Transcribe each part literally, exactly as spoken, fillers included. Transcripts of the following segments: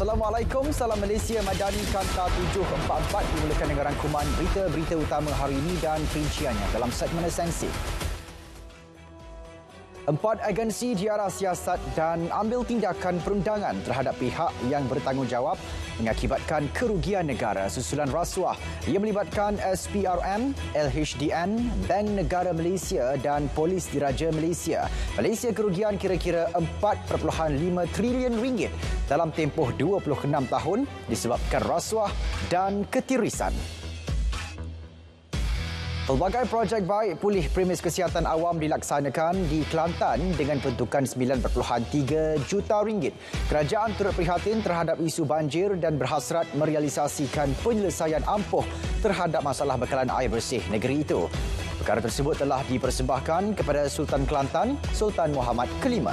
Assalamualaikum, salam Malaysia Madani Kanta tujuh empat empat dimulakan dengan rangkuman berita-berita utama hari ini dan perinciannya dalam segmen esensi. Empat agensi diarah siasat dan ambil tindakan perundangan terhadap pihak yang bertanggungjawab mengakibatkan kerugian negara susulan rasuah. Ia melibatkan S P R M, L H D N, Bank Negara Malaysia dan Polis Diraja Malaysia. Malaysia kerugian kira-kira empat perpuluhan lima trilion ringgit dalam tempoh dua puluh enam tahun disebabkan rasuah dan ketirisan. Pelbagai projek baik pulih premis kesihatan awam dilaksanakan di Kelantan dengan peruntukan sembilan perpuluhan tiga juta ringgit. Kerajaan turut prihatin terhadap isu banjir dan berhasrat merealisasikan penyelesaian ampuh terhadap masalah bekalan air bersih negeri itu. Perkara tersebut telah dipersembahkan kepada Sultan Kelantan, Sultan Muhammad kelima.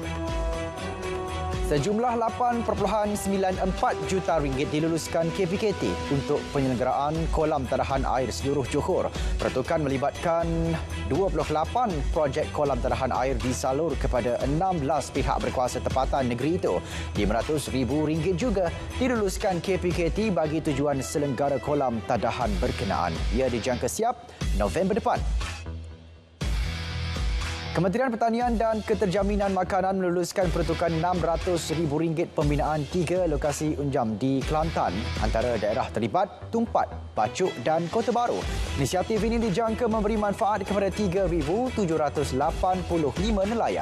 Sejumlah lapan perpuluhan sembilan empat juta ringgit diluluskan K P K T untuk penyelenggaraan kolam tadahan air seluruh Johor. Peruntukan melibatkan dua puluh lapan projek kolam tadahan air disalur kepada enam belas pihak berkuasa tempatan negeri itu. lima ratus ribu ringgit juga diluluskan K P K T bagi tujuan selenggara kolam tadahan berkenaan. Ia dijangka siap November depan. Kementerian Pertanian dan Keterjaminan Makanan meluluskan peruntukan enam ratus ribu ringgit pembinaan tiga lokasi unjam di Kelantan. Antara daerah terlibat Tumpat, Bacuk dan Kota Baru. Inisiatif ini dijangka memberi manfaat kepada tiga ribu tujuh ratus lapan puluh lima nelayan.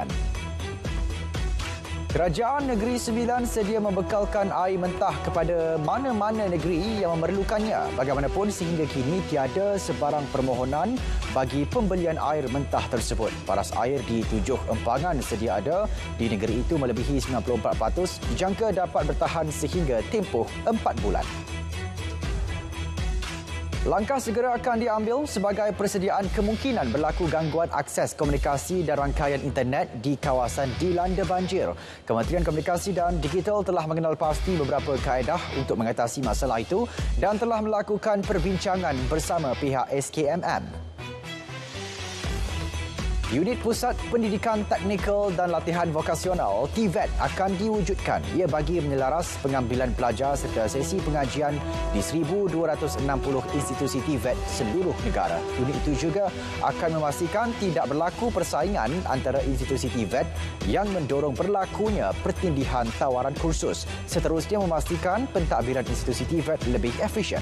Kerajaan Negeri Sembilan sedia membekalkan air mentah kepada mana-mana negeri yang memerlukannya. Bagaimanapun sehingga kini tiada sebarang permohonan bagi pembelian air mentah tersebut. Paras air di tujuh empangan sedia ada di negeri itu melebihi sembilan puluh empat peratus dijangka dapat bertahan sehingga tempoh empat bulan. Langkah segera akan diambil sebagai persediaan kemungkinan berlaku gangguan akses komunikasi dan rangkaian internet di kawasan dilanda banjir. Kementerian Komunikasi dan Digital telah mengenal pasti beberapa kaedah untuk mengatasi masalah itu dan telah melakukan perbincangan bersama pihak S K M M. Unit Pusat Pendidikan Teknikal dan Latihan Vokasional T V E T akan diwujudkan. Ia bagi menyelaras pengambilan pelajar serta sesi pengajian di seribu dua ratus enam puluh institusi T V E T seluruh negara. Unit itu juga akan memastikan tidak berlaku persaingan antara institusi T V E T yang mendorong berlakunya pertindihan tawaran kursus. Seterusnya memastikan pentadbiran institusi T V E T lebih efisien.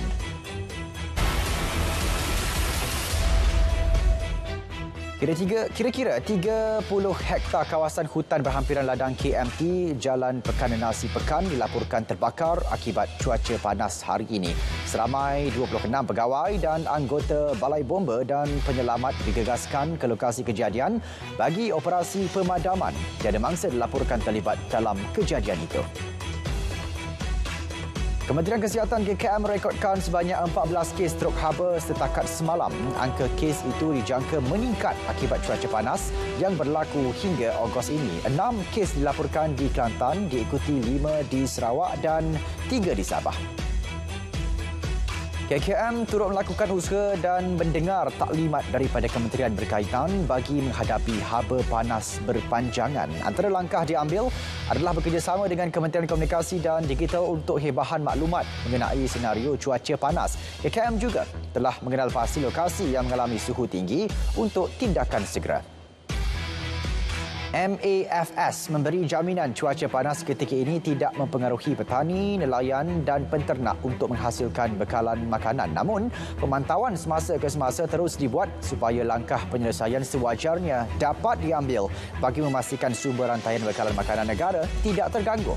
Kira-kira tiga puluh hektar kawasan hutan berhampiran ladang K M T Jalan Pekanan Nasi Pekan dilaporkan terbakar akibat cuaca panas hari ini. Seramai dua puluh enam pegawai dan anggota Balai Bomba dan Penyelamat digegaskan ke lokasi kejadian bagi operasi pemadaman. Tiada mangsa dilaporkan terlibat dalam kejadian itu. Kementerian Kesihatan K K M merekodkan sebanyak empat belas kes strok haba setakat semalam. Angka kes itu dijangka meningkat akibat cuaca panas yang berlaku hingga Ogos ini. Enam kes dilaporkan di Kelantan, diikuti lima di Sarawak dan tiga di Sabah. K K M turut melakukan usaha dan mendengar taklimat daripada kementerian berkaitan bagi menghadapi haba panas berpanjangan. Antara langkah diambil adalah bekerjasama dengan Kementerian Komunikasi dan Digital untuk hebahan maklumat mengenai senario cuaca panas. K K M juga telah mengenal pasti lokasi yang mengalami suhu tinggi untuk tindakan segera. M A F S memberi jaminan cuaca panas ketika ini tidak mempengaruhi petani, nelayan dan penternak untuk menghasilkan bekalan makanan. Namun, pemantauan semasa ke semasa terus dibuat supaya langkah penyelesaian sewajarnya dapat diambil bagi memastikan sumber rantaian bekalan makanan negara tidak terganggu.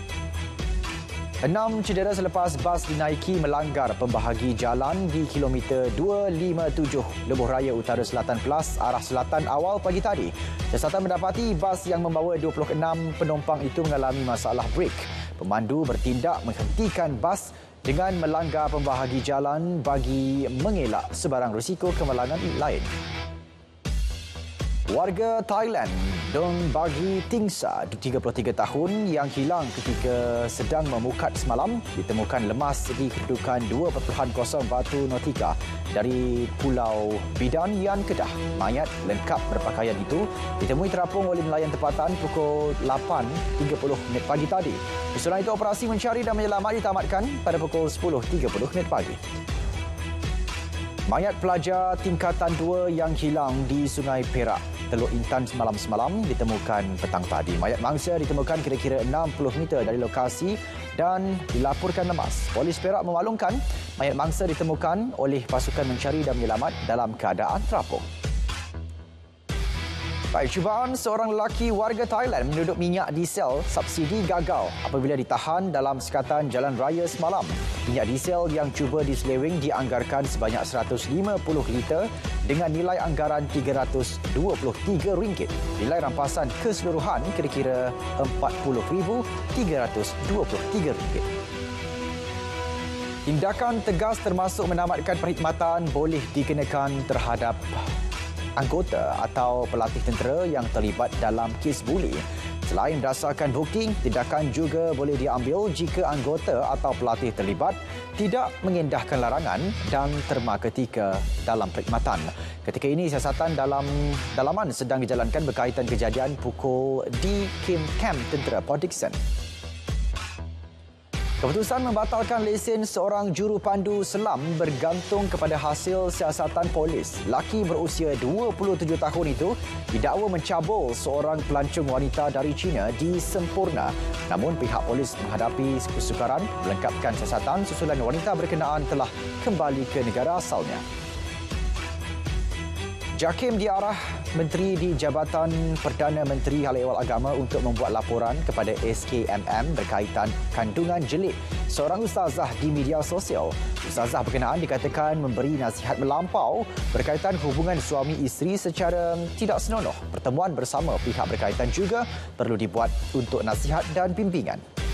Enam cedera selepas bas dinaiki melanggar pembahagi jalan di kilometer dua lima tujuh Lebuh Raya Utara Selatan Pelas arah selatan awal pagi tadi. Siasatan mendapati bas yang membawa dua puluh enam penumpang itu mengalami masalah brek. Pemandu bertindak menghentikan bas dengan melanggar pembahagi jalan bagi mengelak sebarang risiko kemalangan lain. Warga Thailand Dong Bagi Tingsa, tiga puluh tiga tahun yang hilang ketika sedang memukat semalam ditemukan lemas di kedudukan dua perpuluhan kosong batu nautika dari Pulau Bidan, Yan, Kedah. Mayat lengkap berpakaian itu ditemui terapung oleh nelayan tempatan pukul lapan tiga puluh minit pagi tadi. Susulan itu, operasi mencari dan menyelamat ditamatkan pada pukul sepuluh tiga puluh minit pagi. Mayat pelajar tingkatan dua yang hilang di Sungai Perak, Teluk Intan semalam semalam ditemukan petang tadi. Mayat mangsa ditemukan kira-kira enam puluh meter dari lokasi dan dilaporkan lemas. Polis Perak memaklumkan mayat mangsa ditemukan oleh pasukan mencari dan menyelamat dalam keadaan terapung. Baik, cubaan seorang lelaki warga Thailand menduduk minyak diesel subsidi gagal apabila ditahan dalam sekatan jalan raya semalam. Minyak diesel yang cuba diseleweng dianggarkan sebanyak seratus lima puluh liter dengan nilai anggaran tiga ratus dua puluh tiga ringgit. Nilai rampasan keseluruhan kira-kira empat puluh ribu tiga ratus dua puluh tiga ringgit. Tindakan tegas termasuk menamatkan perkhidmatan boleh dikenakan terhadap anggota atau pelatih tentera yang terlibat dalam kes buli. Selain berdasarkan bukti, tindakan juga boleh diambil jika anggota atau pelatih terlibat tidak mengendahkan larangan dan terma ketika dalam perkhidmatan. Ketika ini, siasatan dalam dalaman sedang dijalankan berkaitan kejadian pukul di Kim Camp Tentera Port Dickson. Keputusan membatalkan lesen seorang juru pandu selam bergantung kepada hasil siasatan polis. Lelaki berusia dua puluh tujuh tahun itu didakwa mencabul seorang pelancong wanita dari China di Semporna. Namun pihak polis menghadapi kesukaran melengkapkan siasatan susulan wanita berkenaan telah kembali ke negara asalnya. JAKIM diarah Menteri di Jabatan Perdana Menteri Hal Ehwal Agama untuk membuat laporan kepada S K M M berkaitan kandungan jelik seorang ustazah di media sosial. Ustazah berkenaan dikatakan memberi nasihat melampau berkaitan hubungan suami isteri secara tidak senonoh. Pertemuan bersama pihak berkaitan juga perlu dibuat untuk nasihat dan bimbingan.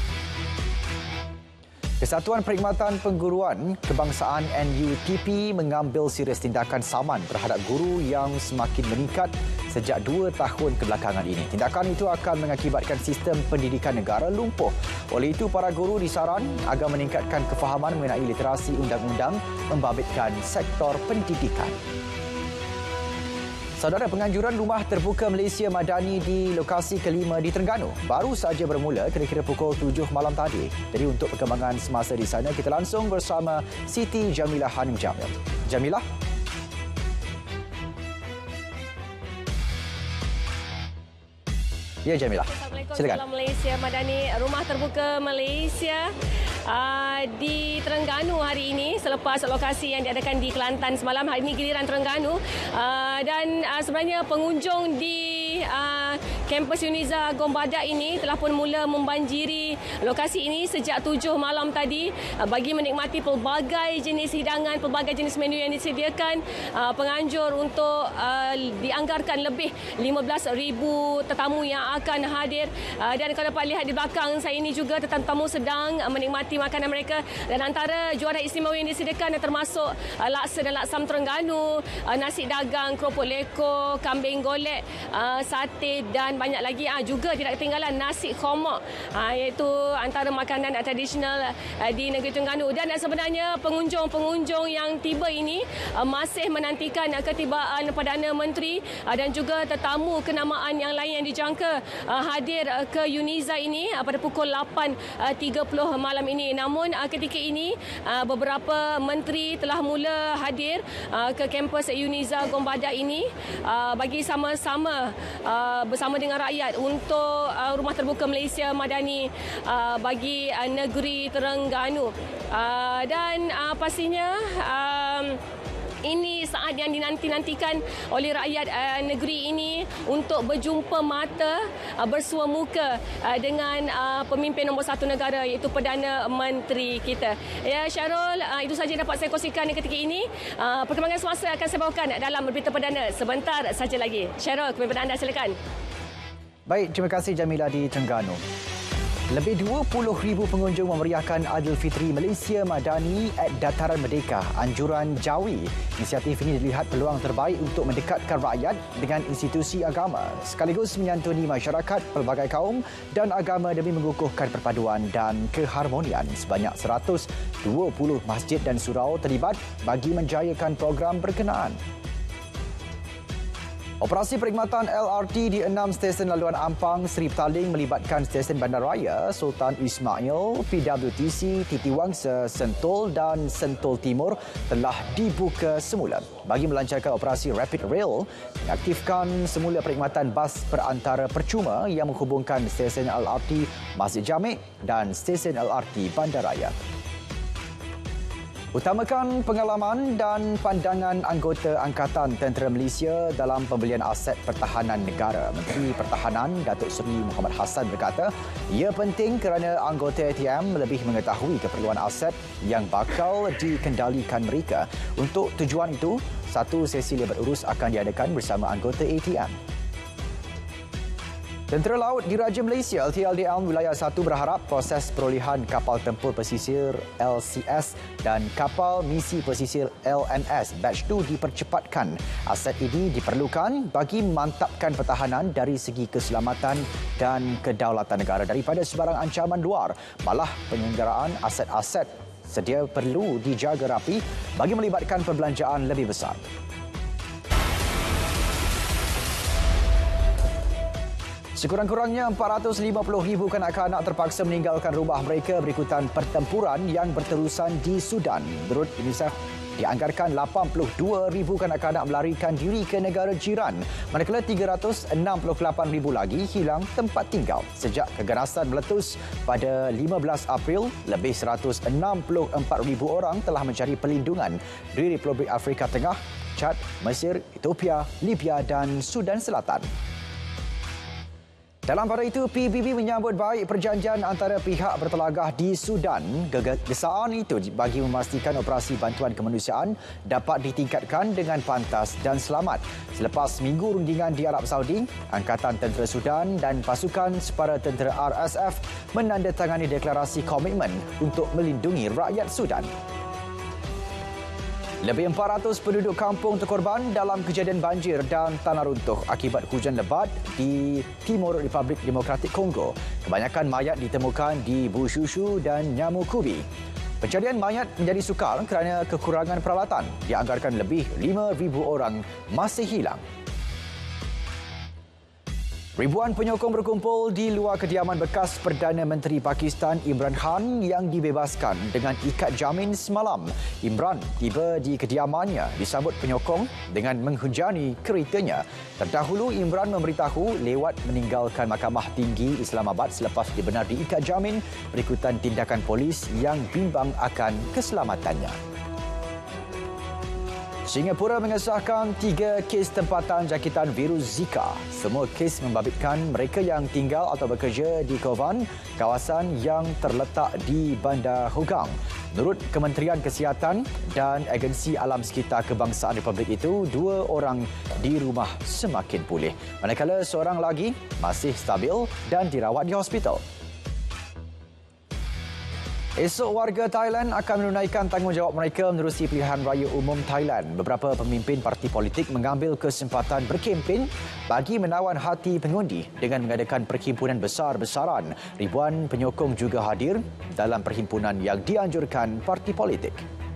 Kesatuan Perkhidmatan Pengguruan Kebangsaan N U T P mengambil serius tindakan saman terhadap guru yang semakin meningkat sejak dua tahun kebelakangan ini. Tindakan itu akan mengakibatkan sistem pendidikan negara lumpuh. Oleh itu, para guru disaran agar meningkatkan kefahaman mengenai literasi undang-undang membabitkan sektor pendidikan. Saudara, penganjuran Rumah Terbuka Malaysia Madani di lokasi kelima di Terengganu baru saja bermula kira-kira pukul tujuh malam tadi. Jadi untuk perkembangan semasa di sana, kita langsung bersama Siti Jamilah Hanim Jamil. Jamilah? Ya, Jamilah. Assalamualaikum. Silakan. Salam Malaysia Madani. Rumah Terbuka Malaysia uh, di Terengganu hari ini selepas lokasi yang diadakan di Kelantan semalam. Hari ini giliran Terengganu. Uh, dan uh, sebenarnya pengunjung di uh, kampus Uniza Gombadak ini telah pun mula membanjiri lokasi ini sejak tujuh malam tadi uh, bagi menikmati pelbagai jenis hidangan, pelbagai jenis menu yang disediakan. Uh, penganjur untuk uh, dianggarkan lebih lima belas ribu tetamu yang akan hadir, dan kalau dapat lihat di belakang saya ini juga tetamu sedang menikmati makanan mereka, dan antara juara istimewa yang disediakan termasuk laksa dan laksam Terengganu, nasi dagang, keropok leko, kambing golek, sate dan banyak lagi. Juga tidak ketinggalan nasi khomak, iaitu antara makanan tradisional di negeri Terengganu. Dan sebenarnya pengunjung-pengunjung yang tiba ini masih menantikan ketibaan Perdana Menteri dan juga tetamu kenamaan yang lain yang dijangka Uh, hadir uh, ke Uniza ini uh, pada pukul lapan tiga puluh malam ini. Namun uh, ketika ini uh, beberapa menteri telah mula hadir uh, ke kampus Uniza Gombadak ini uh, bagi sama-sama uh, bersama dengan rakyat untuk uh, Rumah Terbuka Malaysia Madani uh, bagi uh, negeri Terengganu. Uh, dan uh, pastinya um, ini saat yang dinanti-nantikan oleh rakyat uh, negeri ini untuk berjumpa mata, uh, bersua muka uh, dengan uh, pemimpin nombor satu negara, iaitu Perdana Menteri kita. Ya, Syarul, uh, itu saja dapat saya kongsikan ketika ini. Uh, perkembangan semasa akan saya bawakan dalam Berita Perdana sebentar saja lagi. Syarul, kepada anda silakan. Baik, terima kasih Jamilah di Terengganu. Lebih dua puluh ribu pengunjung memeriahkan Aidilfitri Malaysia Madani at Dataran Merdeka, Anjuran Jawi. Inisiatif ini dilihat peluang terbaik untuk mendekatkan rakyat dengan institusi agama sekaligus menyantuni masyarakat pelbagai kaum dan agama demi mengukuhkan perpaduan dan keharmonian. Sebanyak seratus dua puluh masjid dan surau terlibat bagi menjayakan program berkenaan. Operasi perkhidmatan L R T di enam stesen laluan Ampang Seri Petaling melibatkan stesen Bandaraya, Sultan Ismail, P W T C, Titi Wangsa, Sentul dan Sentul Timur telah dibuka semula. Bagi melancarkan operasi Rapid Rail, diaktifkan semula perkhidmatan bas perantara percuma yang menghubungkan stesen L R T Masjid Jamek dan stesen L R T Bandaraya. Utamakan pengalaman dan pandangan anggota Angkatan Tentera Malaysia dalam pembelian aset pertahanan negara. Menteri Pertahanan Datuk Seri Mohamad Hassan berkata, ia penting kerana anggota A T M lebih mengetahui keperluan aset yang bakal dikendalikan mereka. Untuk tujuan itu, satu sesi lebat urus akan diadakan bersama anggota A T M. Tentera Laut Diraja Malaysia L T L D M Wilayah satu berharap proses perolehan kapal tempur pesisir L C S dan kapal misi pesisir L M S Batch dua dipercepatkan. Aset ini diperlukan bagi memantapkan pertahanan dari segi keselamatan dan kedaulatan negara daripada sebarang ancaman luar. Malah penyelenggaraan aset-aset sedia perlu dijaga rapi bagi melibatkan perbelanjaan lebih besar. Sekurang-kurangnya empat ratus lima puluh ribu kanak-kanak terpaksa meninggalkan rumah mereka berikutan pertempuran yang berterusan di Sudan. Menurut UNICEF, dianggarkan lapan puluh dua ribu kanak-kanak melarikan diri ke negara jiran, manakala tiga ratus enam puluh lapan ribu lagi hilang tempat tinggal. Sejak keganasan meletus pada lima belas April, lebih seratus enam puluh empat ribu orang telah mencari perlindungan di Republik Afrika Tengah, Chad, Mesir, Ethiopia, Libya dan Sudan Selatan. Dalam pada itu, P B B menyambut baik perjanjian antara pihak bertelagah di Sudan. Gegesaan itu bagi memastikan operasi bantuan kemanusiaan dapat ditingkatkan dengan pantas dan selamat. Selepas minggu rundingan di Arab Saudi, Angkatan Tentera Sudan dan pasukan separa tentera R S F menandatangani deklarasi komitmen untuk melindungi rakyat Sudan. Lebih empat ratus penduduk kampung terkorban dalam kejadian banjir dan tanah runtuh akibat hujan lebat di Timur Republik Demokratik Kongo. Kebanyakan mayat ditemukan di Bushushu dan Nyamukubi. Pencarian mayat menjadi sukar kerana kekurangan peralatan. Dianggarkan lebih lima ribu orang masih hilang. Ribuan penyokong berkumpul di luar kediaman bekas Perdana Menteri Pakistan Imran Khan yang dibebaskan dengan ikat jamin semalam. Imran tiba di kediamannya disambut penyokong dengan menghujani keretanya. Terdahulu Imran memberitahu lewat meninggalkan Mahkamah Tinggi Islamabad selepas dibenar diikat jamin berikutan tindakan polis yang bimbang akan keselamatannya. Singapura mengesahkan tiga kes tempatan jangkitan virus Zika. Semua kes membabitkan mereka yang tinggal atau bekerja di Kovan, kawasan yang terletak di Bandar Hougang. Menurut Kementerian Kesihatan dan Agensi Alam Sekitar Kebangsaan Republik itu, dua orang di rumah semakin pulih, manakala seorang lagi masih stabil dan dirawat di hospital. Esok warga Thailand akan menunaikan tanggungjawab mereka menerusi pilihan raya umum Thailand. Beberapa pemimpin parti politik mengambil kesempatan berkempen bagi menawan hati pengundi dengan mengadakan perhimpunan besar-besaran. Ribuan penyokong juga hadir dalam perhimpunan yang dianjurkan parti politik.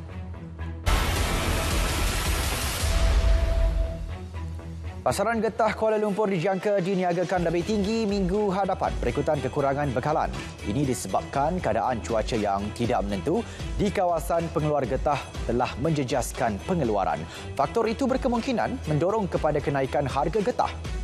Pasaran getah Kuala Lumpur dijangka diniagakan lebih tinggi minggu hadapan berikutan kekurangan bekalan. Ini disebabkan keadaan cuaca yang tidak menentu di kawasan pengeluar getah telah menjejaskan pengeluaran. Faktor itu berkemungkinan mendorong kepada kenaikan harga getah.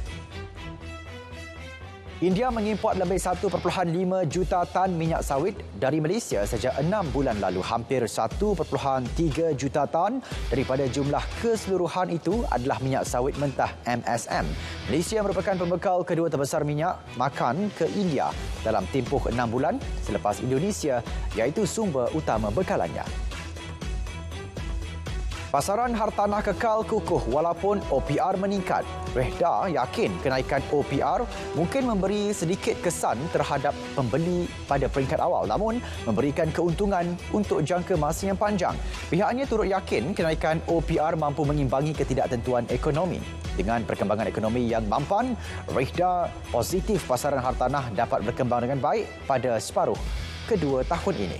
India mengimport lebih satu perpuluhan lima juta tan minyak sawit dari Malaysia sejak enam bulan lalu. Hampir satu perpuluhan tiga juta tan daripada jumlah keseluruhan itu adalah minyak sawit mentah M S M. Malaysia merupakan pembekal kedua terbesar minyak makan ke India dalam tempoh enam bulan selepas Indonesia, iaitu sumber utama bekalannya. Pasaran hartanah kekal kukuh walaupun O P R meningkat. Rehda yakin kenaikan O P R mungkin memberi sedikit kesan terhadap pembeli pada peringkat awal namun memberikan keuntungan untuk jangka masa yang panjang. Pihaknya turut yakin kenaikan O P R mampu mengimbangi ketidaktentuan ekonomi. Dengan perkembangan ekonomi yang mampan, Rehda positif pasaran hartanah dapat berkembang dengan baik pada separuh kedua tahun ini.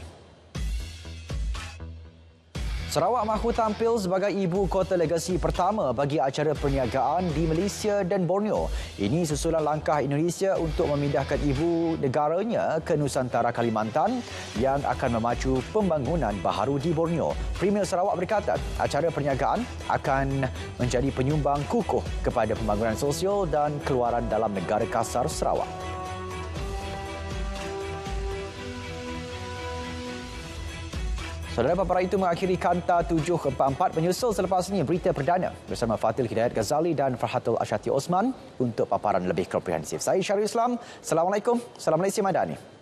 Sarawak mahu tampil sebagai ibu kota legasi pertama bagi acara perniagaan di Malaysia dan Borneo. Ini susulan langkah Indonesia untuk memindahkan ibu negaranya ke Nusantara Kalimantan yang akan memacu pembangunan baharu di Borneo. Premier Sarawak berkata, acara perniagaan akan menjadi penyumbang kukuh kepada pembangunan sosial dan keluaran dalam negara kasar Sarawak. Saudara, paparan itu mengakhiri Kanta tujuh empat empat. Menyusul selepas ini berita perdana bersama Fatil Hidayat Ghazali dan Farhatul Ashati Osman untuk paparan lebih komprehensif. Saya Syarul Islam. Assalamualaikum. Salam Malaysia Madani.